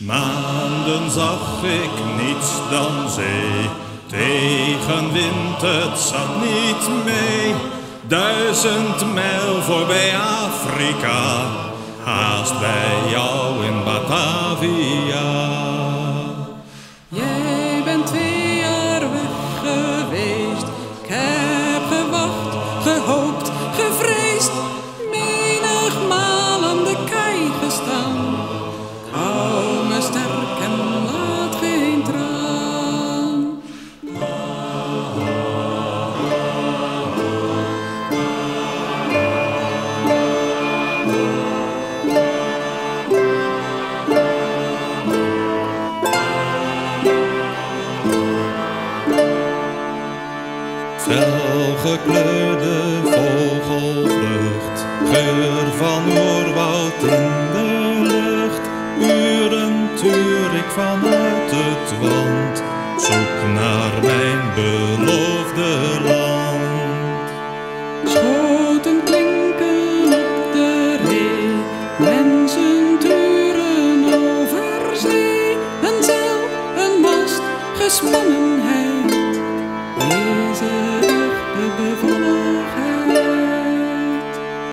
Maanden zag ik niets dan zee, tegenwind het zat niet mee. 1000 mijl voorbij Afrika, haast bij jou in Batavia. Jij bent 2 jaar weg geweest, ik heb gewacht, gehoopt, gevreesd, menigmaal aan de kei gestaan. Hou me sterk en laat geen traan. Felgekleurde vogelvlucht, geur van oerwoud in de lucht. Uren tuur ik vanuit het wand, zoek naar mijn beloofde land.